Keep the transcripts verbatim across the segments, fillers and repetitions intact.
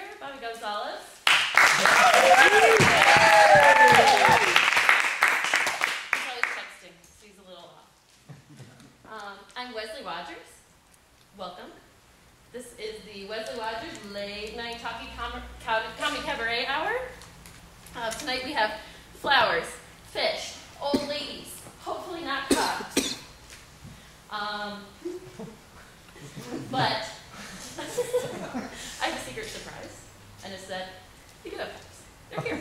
Bobby Gonzales. He's always texting, so he's a little off. Um, I'm Wesley Wodgers. Welcome. This is the Wesley Wodgers Late Night Talkie Com Comedy Cabaret Hour. Uh, tonight we have flowers, fish, old ladies, hopefully not cops. Um, but I have a secret surprise, and it's that you get up, they're here.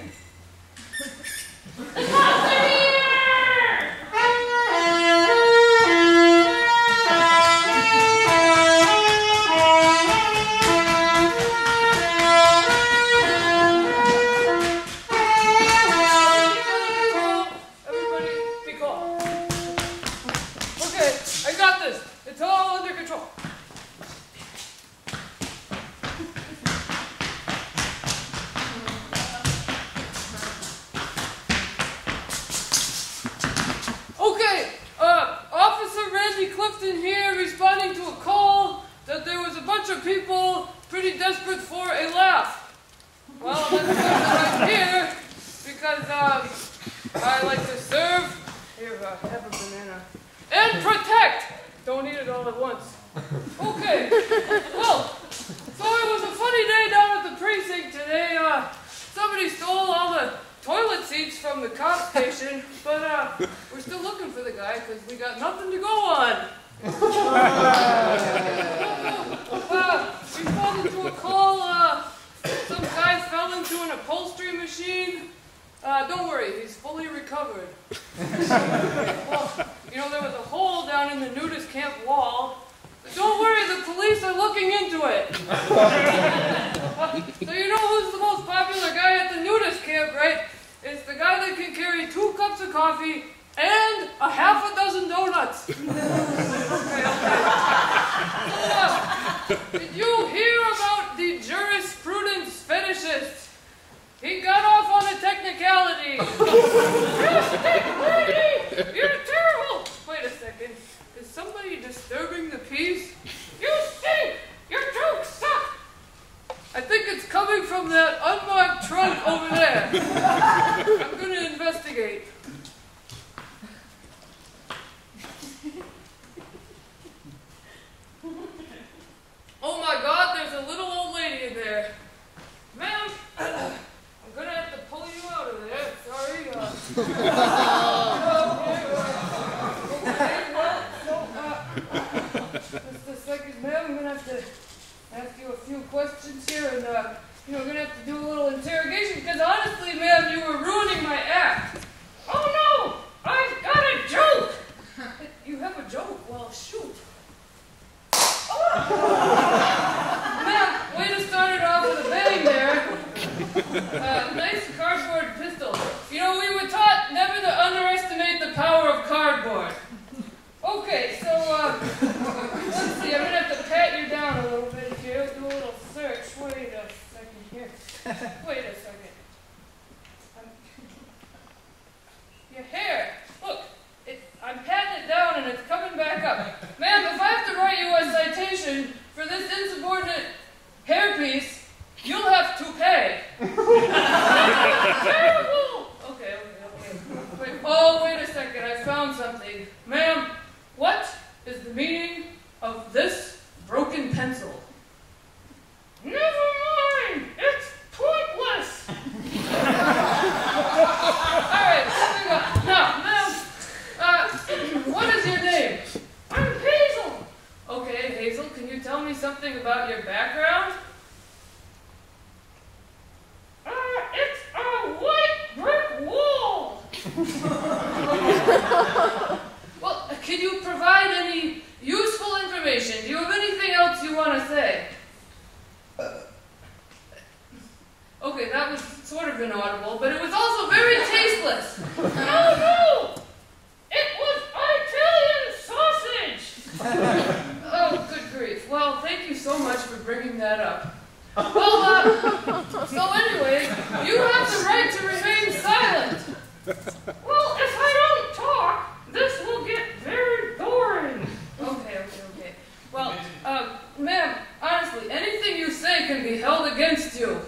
The cops are here! Here responding to a call that there was a bunch of people pretty desperate for a laugh. Well, that's why I'm here, because um, I like to serve, here, uh, have a banana, and protect. Don't eat it all at once. Okay, well, so it was a funny day down at the precinct today. Uh, somebody stole all the toilet seats from the cop station, but uh, we're still looking for the guy because we got nothing to go on. uh, responded to a call, uh, some guy fell into an upholstery machine. Uh, don't worry, he's fully recovered. Well, you know, there was a hole down in the nudist camp wall. But don't worry, the police are looking into it. uh, so you know who's the most popular guy at the nudist camp, right? It's the guy that can carry two cups of coffee and a half a dozen donuts. Okay, okay. So, uh, did you hear about the jurisprudence fetishist? He got off on a technicality. You stink lady! You're terrible! Wait a second. Is somebody disturbing the peace? You stink! Your jokes suck! I think it's coming from that unmarked trunk over there. I'm going to investigate. Oh my God, there's a little old lady in there. Ma'am, I'm going to have to pull you out of there. Sorry. Uh, okay, well, so, uh, just a second, ma'am. I'm going to have to ask you a few questions here, and, uh, you know, we're going to have to do a little interrogation, because honestly, ma'am, you were ruining my act. Oh no! I've got a joke! You have a joke? Well, shoot. Ma'am, way to start it off with a bang there. Uh, nice cardboard pistol. You know, we were taught never to underestimate the power of cardboard. Okay, so, uh, let's see, I'm going to have to pat you down a little bit here, do a little search. Wait a second here. Wait a second. Um, your hair. Look, it, I'm patting it down and it's coming back up. Ma'am, if I have to write you a citation for this insubordinate hairpiece, you'll have to pay. Terrible! Okay, okay, okay. Wait, oh, wait a second, I found something. Ma'am, what is the meaning of this broken pencil? Never mind! It's pointless! Alright, moving on. Now, ma'am, uh, what is your name? I'm Hazel! Okay, Hazel, can you tell me something about your background? Uh, it's a white brick wall! Well, can you provide any useful information? Do you have anything else you want to say? Okay, that was sort of inaudible, but it was also very tasteless. No, no! It was Italian sausage! Oh, good grief. Well, thank you so much for bringing that up. Well, uh, so anyway, you have the right to remain silent. Well, if I don't talk, this will get very boring. Okay, okay, okay. Well, uh, ma'am, honestly, anything you say can be held against you.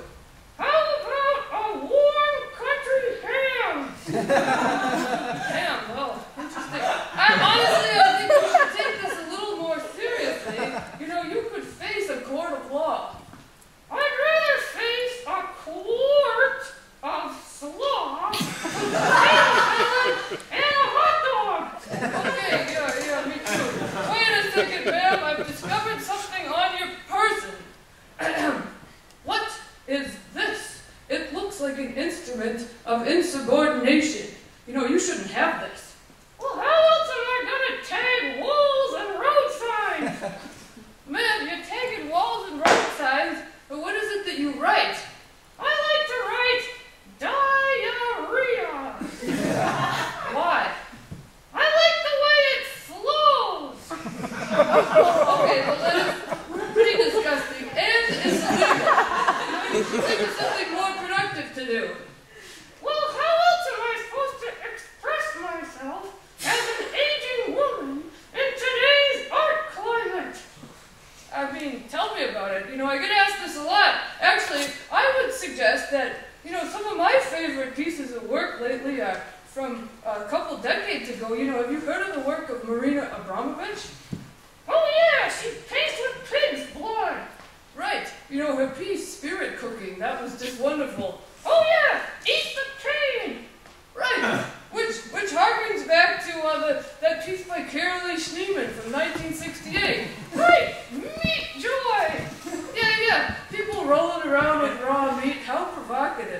instrument of insubordination. You know, you shouldn't have this. Well, how else am I going to tag walls and road signs? Man, you're tagging walls and road signs, but what is it that you write? I like to write diarrhea. Why? I like the way it flows. Okay, well that is pretty disgusting and it's illegal. You should think of something more productive to do. Well, how else am I supposed to express myself as an aging woman in today's art climate? I mean, tell me about it. You know, I get asked this a lot. Actually, I would suggest that, you know, some of my favorite pieces of work lately are from a couple decades ago. You know, have you heard of the work of Marina Abramovich? Oh yeah, she paints with pig's blood. Right. You know, her piece, Spirit Cooking, that was just wonderful. Oh yeah, Eat the Pain. Right. Which which harkens back to uh, the, that piece by Carolee Schneemann from nineteen sixty-eight. Right. Meat Joy. Yeah, yeah. People rolling around with raw meat. How provocative.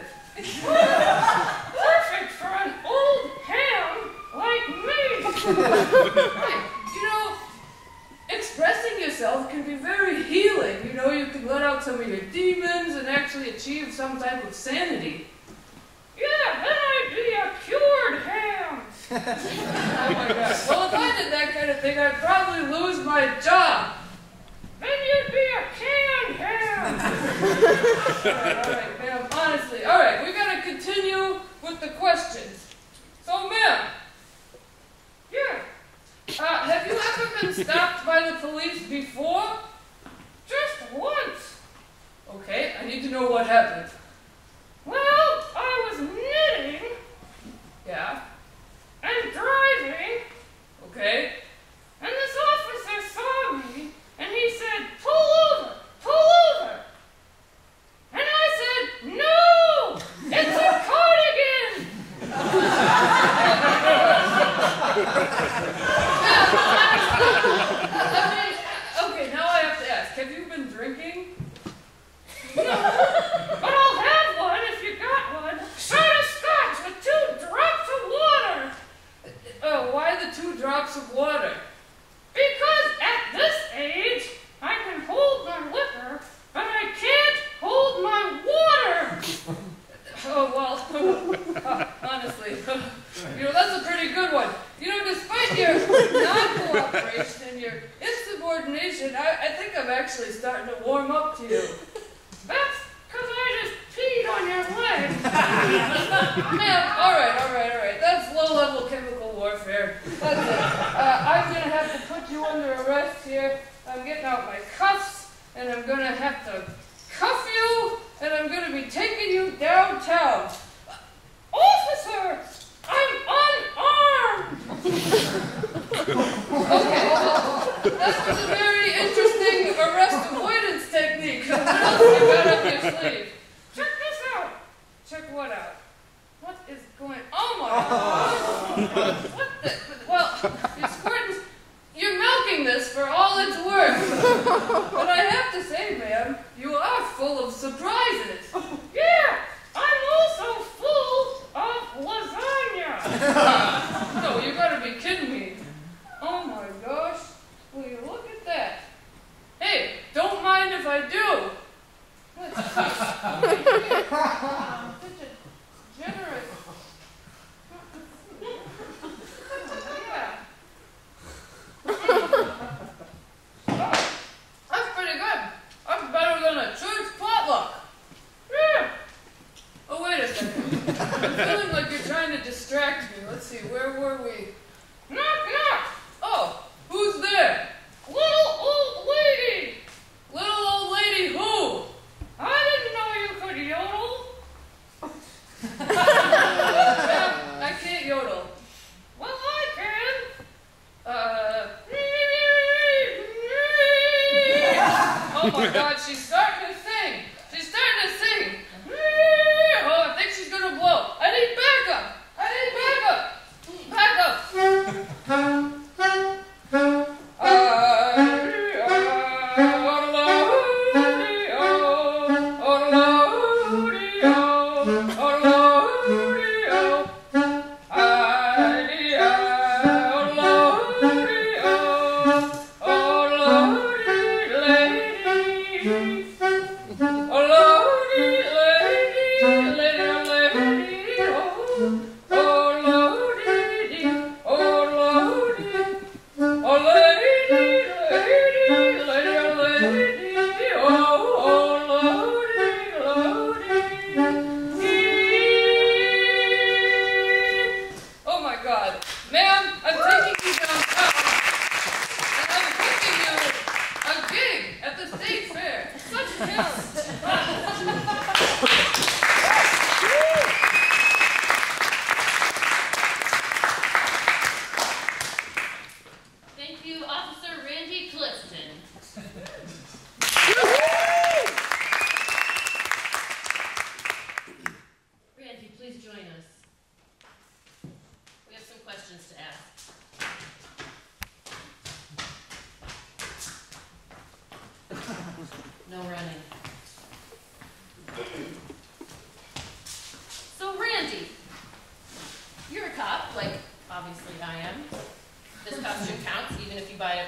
Perfect for an old ham like me. Right. You know, expressing yourself can be very healing. You know, you can let out some of your demons and actually achieve some type of sanity. Yeah, then I'd be a cured ham. Oh my gosh. Well, if I did that kind of thing, I'd probably lose my job. Then you'd be a canned ham. all right, all right, ma'am. Honestly. All right, we got to continue with the questions. So, ma'am. Yeah. Uh, have you ever been stopped by the police before? Just once. Okay, I need to know what happened. Well, I was knitting. Yeah. And driving. Okay. And this officer saw me, and he said, pull over, pull over. And I said, no, it's a cardigan. I mean, okay, now I have to ask, have you been drinking? No, but I'll have one if you got one. Shot of scotch with two drops of water. Oh, why the two drops of water? Because at this age, I can hold my liquor, but I can't hold my water. Oh, well, uh, honestly, you know, that's a pretty good one. You know, despite your non-cooperation and your insubordination, I, I think I'm actually starting to warm up to you. That's because I just peed on your leg. Man, all right, all right, all right. That's low-level chemical warfare. That's it. Uh, I'm going to have to put you under arrest here. I'm getting out my cuffs, and I'm going to have to cuff you, and I'm going to be taking you downtown. Officer, I'm unarmed. Okay, well, that was a very interesting arrest avoidance technique. What else you got up your sleeve? Check this out. Check what out? What is going on? Oh my God. What the? Well, you're squirting. You're milking this for all it's worth. But I have to say, ma'am, you are full of surprises. Yeah, I'm also full of lasagna. No, you gotta be kidding me. Oh my gosh. Will you look at that? Hey, don't mind if I do. Let's see. Such a generous. Yeah. Oh, that's pretty good. That's better than a church potluck. Yeah. Oh, wait a second. I'm feeling like you're trying to distract me. Let's see, where were we? Knock, knock. Oh, who's there? Little old lady. Little old lady who? I didn't know you could yodel. Ma'am, I can't yodel. Well, I can. Uh. Oh my God, she's starting to sing. She's starting to sing. Oh, I think she's gonna blow. I need backup. I need backup. Backup.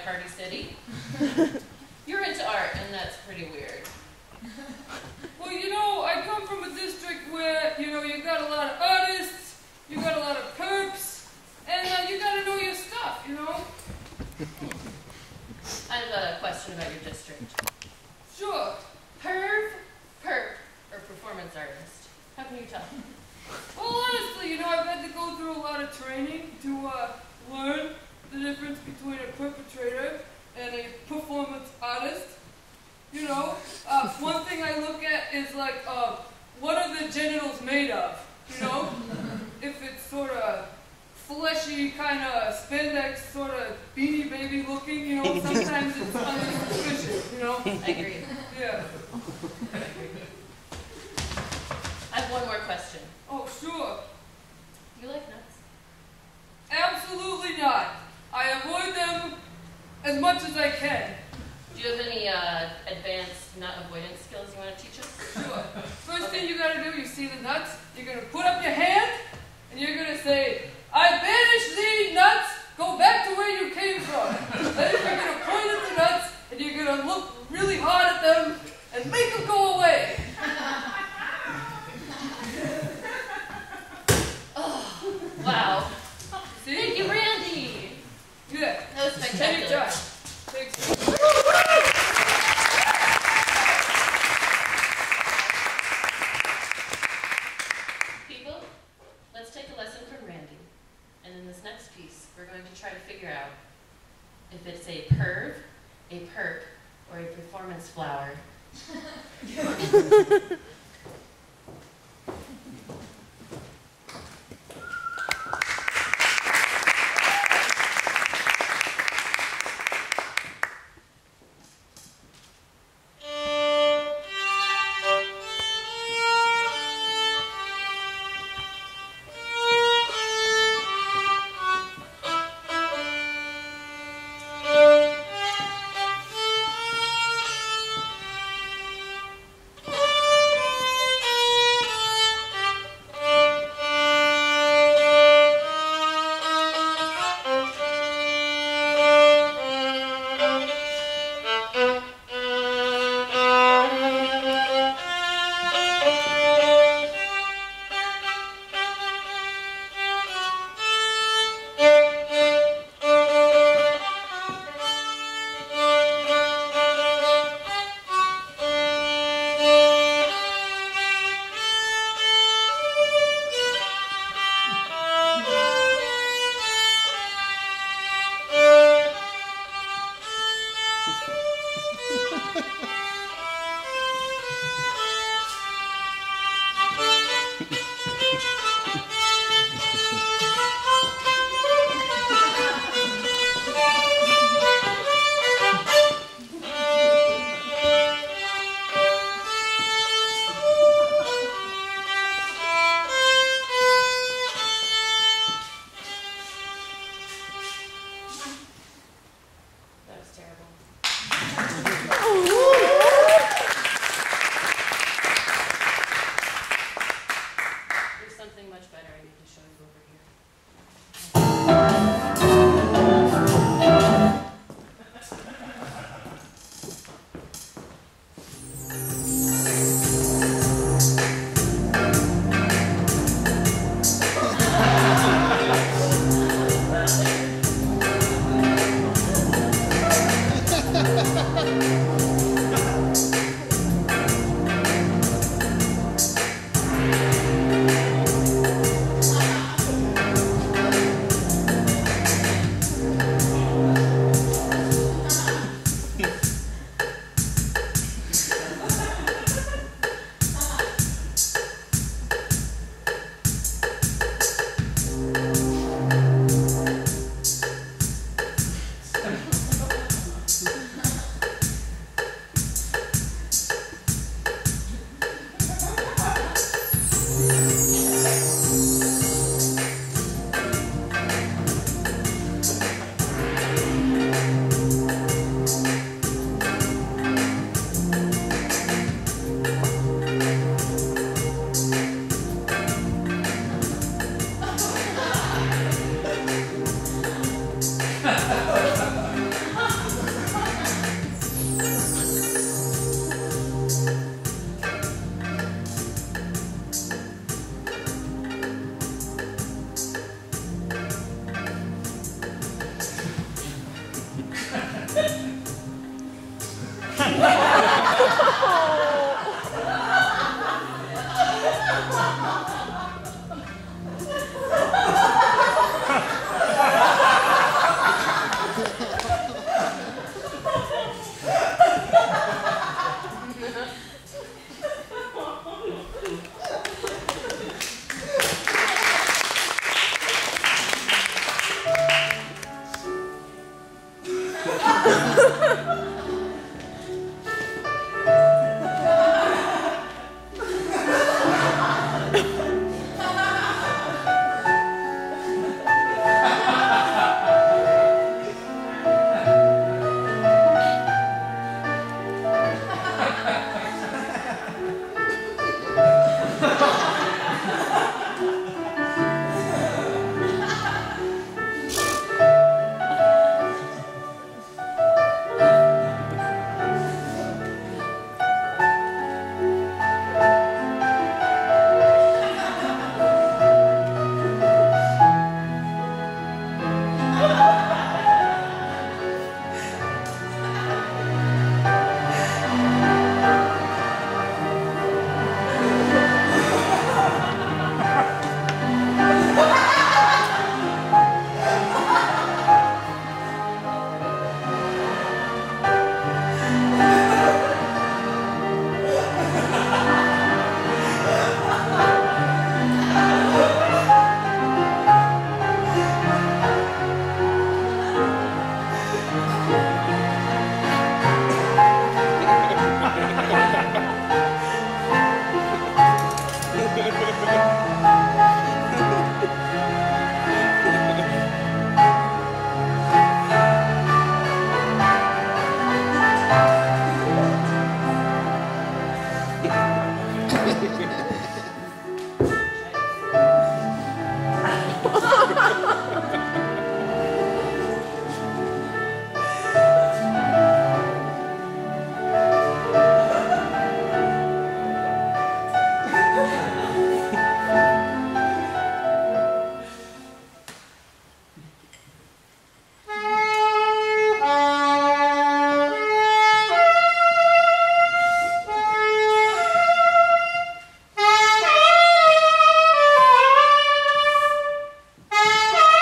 Party City. You're into art, and that's pretty weird. Well, you know, I come from a district where, you know, you got a lot of artists, you got a lot of perps, and uh, you got to know your stuff, you know? I have a question about your district. Sure. Perv, perp, or performance artist? How can you tell? Well, honestly, you know, I've had to go through a lot of training to uh, learn the difference between a perpetrator and a performance artist. You know, uh, one thing I look at is like, uh, what are the genitals made of? You know, if it's sort of fleshy, kind of spandex, sort of Beanie Baby looking, you know, sometimes it's under suspicion, you know? I agree. Yeah. I have one more question. Oh, sure. You like nuts? Absolutely not. I avoid them as much as I can. Do you have any uh, advanced nut avoidance skills you want to teach us? Sure. First Okay. thing you gotta do, you see the nuts, you're gonna put up your hand, and you're gonna say, I banish thee, nuts, go back to where you came from. Then you're gonna point at the nuts, and you're gonna look really hard at them, and make them go away. Oh, wow. See? Thank you, Randy. Yeah. That was spectacular. Anytime. Thanks. People, let's take a lesson from Randy. And in this next piece, we're going to try to figure out if it's a perv, a perp, or a performance flower. Thank you.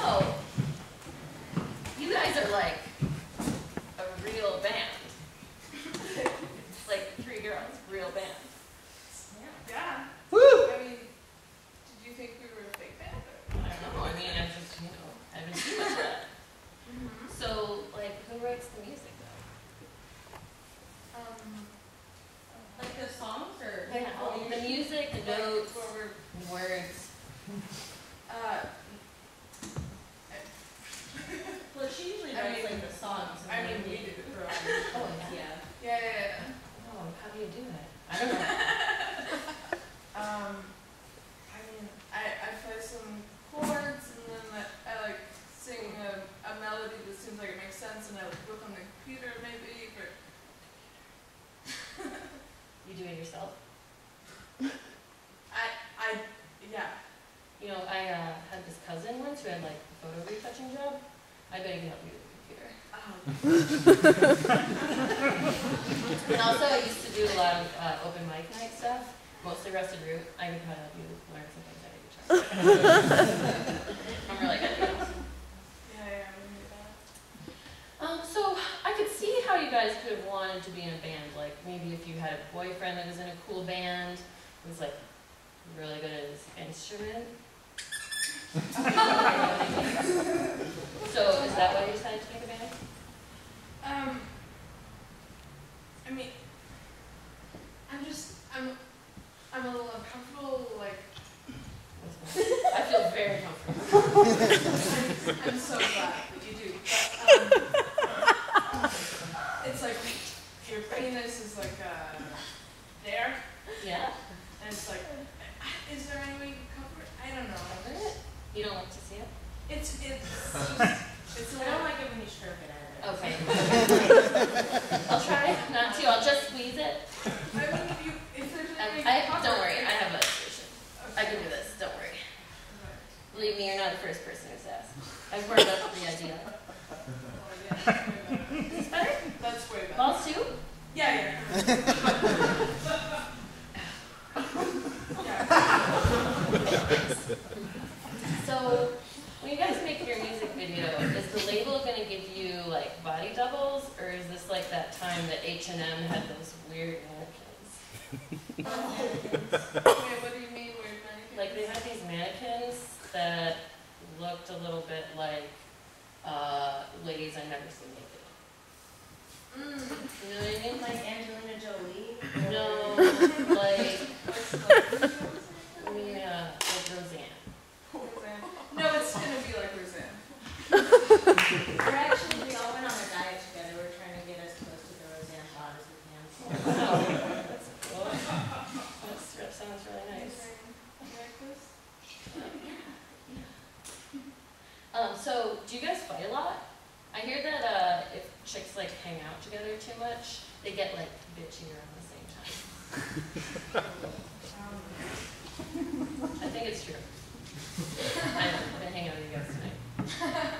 So, you guys are like a real band. It's like three girls, real band. Yeah. Woo! I mean, did you think we were a fake band? Or? I don't know, I mean, I've just, you know, I haven't seen much of that. Mm-hmm. So, like, who writes the music, though? Um, Like the songs, or? Like, Yeah, what we- the music, the like, notes, what we're- the words. uh, Well, she usually I writes, mean- like, the songs. I and mean, then we the- did it for all. Oh, yeah. Yeah, yeah, yeah. Oh, how do you do that? I don't know. Um, I mean, I, I play some chords, and then I, I like sing a, a melody that seems like it makes sense, and I like look on the computer maybe, but You do it yourself? I, I, yeah. You know, I uh, had this cousin once who had, like, a photo retouching job. I bet he can help you with the computer. Oh. And also, I used to do a lot of uh, open mic night stuff, mostly Rusted Root. I could probably help you learn some things I didn't try. I'm really good at it. Yeah, yeah, we knew that. Um, so I could see how you guys could have wanted to be in a band. Like maybe if you had a boyfriend that was in a cool band, who was like really good at his instrument. So is that why you decided to make a band? Um, I mean, I'm just, I'm, I'm a little uncomfortable, like, I feel very comfortable. I'm, I'm so glad that you do, but, um, it's like, your penis is like, uh, there, Yeah. and it's like, is there any way you can cover it? I don't know. Cover it? You don't like to see it? It's, it's just, it's a I little, don't like it when you stroke it at it. Okay. I'll try not to. I'll just squeeze it. I mean, if you, if there's Um, any way you I, can cover don't worry. it. I have a solution. I can do this. Don't worry. Believe me, you're not the first person who's asked. I've worked up the idea. Oh, yeah, that's way better. Is this better? That's way better. Balls too? Yeah, yeah. yeah. So, when you guys make your music video, is the label going to give you like body doubles, or is this like that time that H and M had those weird mannequins? Wait, what do you mean weird mannequins? Like they had these mannequins that looked a little bit like uh, ladies I've never seen naked. Mm. You know what I mean? Like Angelina Jolie? No, like, I mean, uh, like Roseanne. Roseanne. No, it's gonna be like Roseanne. We're actually, we all went on a diet together. We're trying to get as close to the Roseanne bod as we can. Oh, that's cool. That's, that sounds really nice. Necklace? Um, so, do you guys fight a lot? I hear that uh, if chicks like hang out together too much, they get like bitchy around the same time. Um, I think it's true. I've been hanging out with you guys tonight.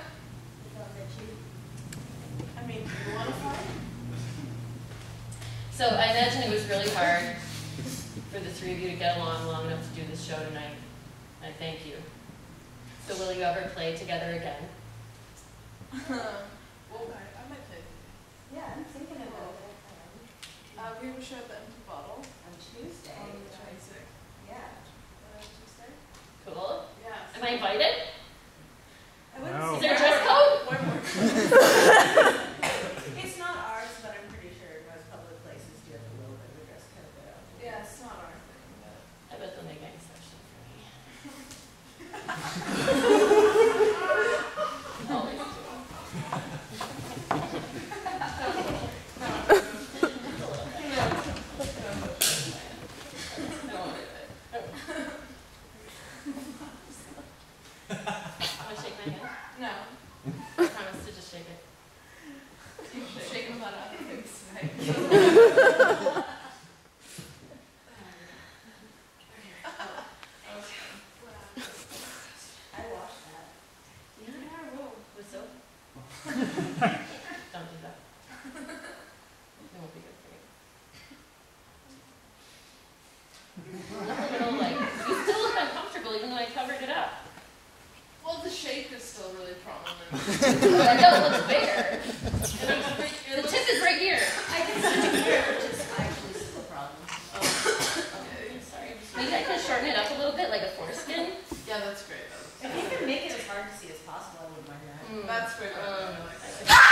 I mean, do you want to fight? So I imagine it was really hard for the three of you to get along long enough to do this show tonight. I thank you. So will you ever play together again? Well, I, I might play. Yeah, I'm thinking about it. Uh, we have a show at the Empty Bottle On Tuesday. on the twenty-sixth. Yeah. Uh, Tuesday? Cool. Yeah. Am I invited? I wouldn't No. Is say there a one dress more- code? one more. It's not ours, but I'm pretty sure most public places do have a little bit of a dress code. But I don't think Yeah, it's not our thing, but. I bet they'll make an exception for me. Always do. Want to shake my hand? No. I promise to just shake it. You should shake them out of things tonight. I Well, the shape is still really prominent. I know, it looks bigger. It The looks- tip is right here. I can see it here, which is actually still a problem. Oh, okay. Sorry. Maybe I can shorten it up a little bit, like a foreskin. Yeah, that's great. That If you can make it as hard to see as possible, I wouldn't mind that. looks- That's great. I Um, really like that.